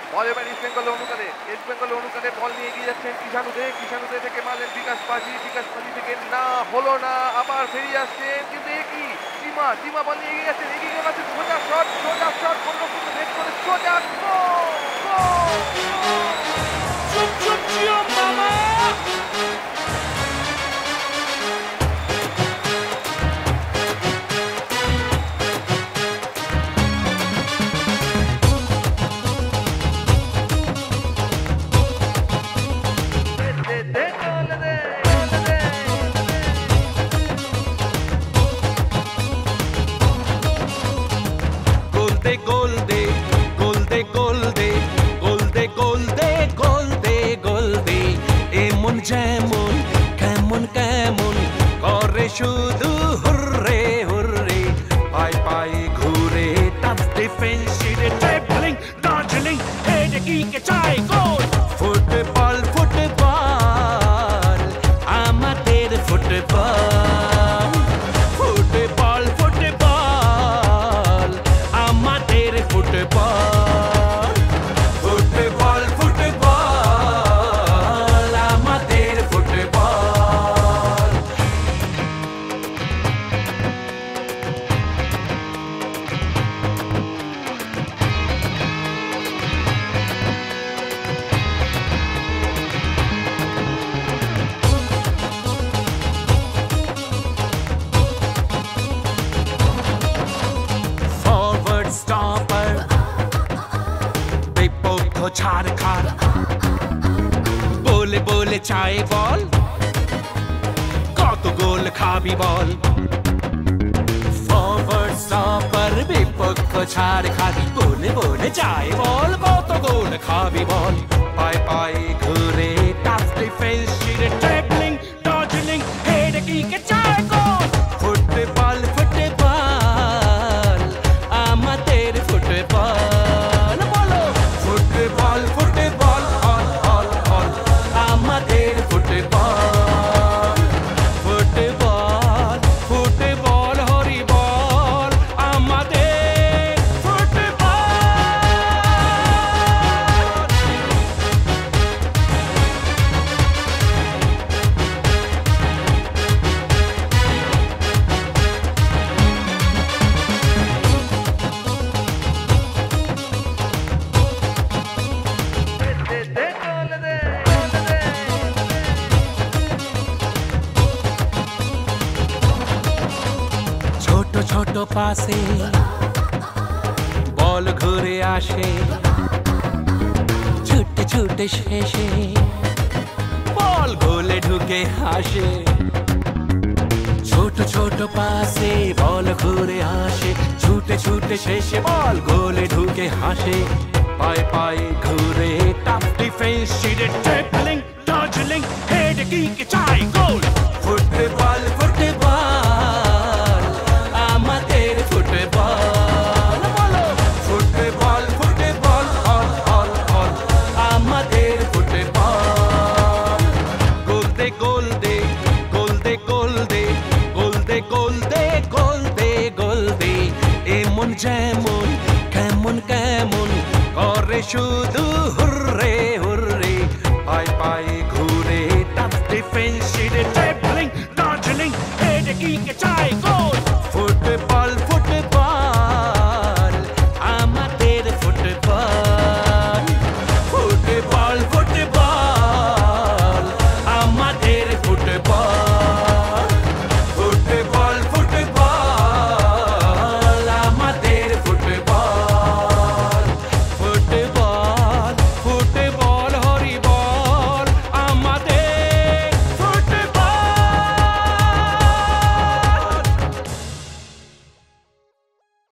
বল এবার ইস্ট বেঙ্গল অনুকালে বল নিয়ে এগিয়ে যাচ্ছেন কিষানুদে থেকে মারলেন বিকাশ পাজি থেকে না হলো না, আবার ফিরিয়ে আসছেন কিন্তু একই টিমা বল নিয়ে এগিয়ে যাচ্ছেন, এগিয়ে যাচ্ছে সোজা শট কোনো রকম হেড করে সোজা মামা যেমন কেমন কেমন করে শুধু হুররে হুররে পাই পাই ঘুরে টাফ ডিফেন্স শিরে ট্রিপলিং দার্জিলিং হেডে কিকে চাই গোল ফুটবল আমাদের ফুটবল আমাদের ফুটবল ছাড় খাড় বলে বলে চাই বল কত গোল খাবি বল ফরওয়ার্ড স্টপার বিপক্ষ ছাড় খাড় বলে বলে চাই বল কত গোল খাবি বল পাই পাই ঘুরে টাফ ডিফেন্স শিরে ট্রিপলিং দার্জিলিং হেডে কিকে চাই গোল ফুটবল আমাদের ফুটবল ছোট পাশে বল ঘুরে আসে ছুটে ছুটে শেষে বল গোলে ঢুকে হাসে ছোট পাশে বল ঘুরে আসে ছুটে ছুটে শেষে বল গোলে ঢুকে হাসে পাই পাই ঘুরে টাফ ডিফেন্স শিরে ট্রিপলিং দার্জিলিং হেডে কিকে চাই গোল ফুটবল আমাদের ফুটবল বলো ফুটবল আমাদের ফুটবল গোল দে এমন যেমন কেমন কেমন করে শুধু হুররে হুররে পাই পাই ঘুরে টাফ ডিফেন্স শিরে ট্রিপলিং দার্জিলিং হেডে কিকে চাই গোল ফুটবল আমাদের ফুটবল আমাদের ফুটবল